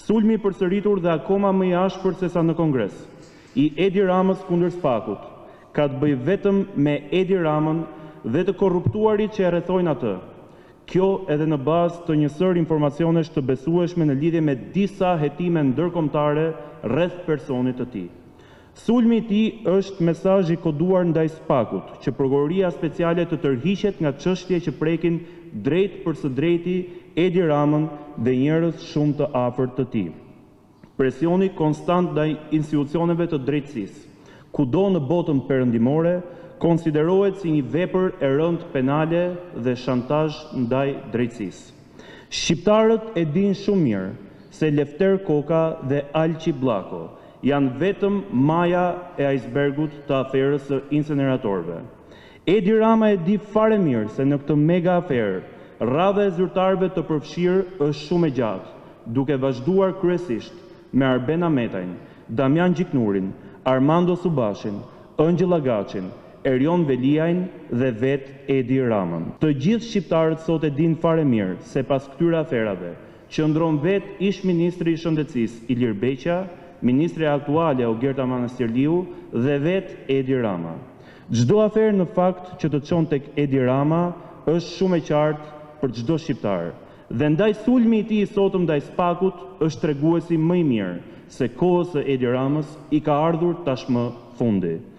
Sulmi i përsëritur dhe akoma më i ashpër se sa në Kongres i Edi Ramës kundër SPAK-ut ka të bëjë vetëm me Edi Ramën dhe të korruptuarit që e rrethojnë atë. Kjo edhe në bazë të një sër informacionesh të besueshme në lidhje me disa hetime ndërkombëtare rreth personit të tij. Sulmi i tij është mesazh i koduar ndaj SPAK-ut, që prokuroria speciale të tërhiqet nga çështje që prekin drejt për së drejti Edi Ramën dhe njerëz shumë të afërt të tij. Presioni konstant ndaj institucioneve të drejtësisë, kudo në botën perëndimore, konsiderohet si një vepër e rëndë penale dhe shantazh ndaj drejtësisë. Shqiptarët e dinë shumë mirë se Lefter Koka dhe Alqi Bllako janë vetëm maja e icebergut të aferës së inceneratorëve. Edi Rama e di fare mirë se në këtë mega aferë, radha e zyrtarëve të përfshirë është shumë e gjatë, duke vazhduar kryesisht me Arbena Metajn, Damian Gjiknurin, Armando Subashin, Ëngjëlla Gaçin, Erion Veliajn dhe vet Edi Ramën. Të gjithë shqiptarët sot e dinë fare mirë se pas këtyre aferave, qëndron vet ish ministri i Shëndetësisë Ilir Beqa, ministri aktuale Augerta Manastirliu dhe vet Edi Rama. Çdo aferë në fakt që të çon tek Edi Rama është shumë e qartë për çdo shqiptar. Dhe ndaj sulmi i tij i sotëm ndaj SPAK-ut është treguesi më i mirë se kohës së Edi Ramës i ka ardhur tashmë fundi.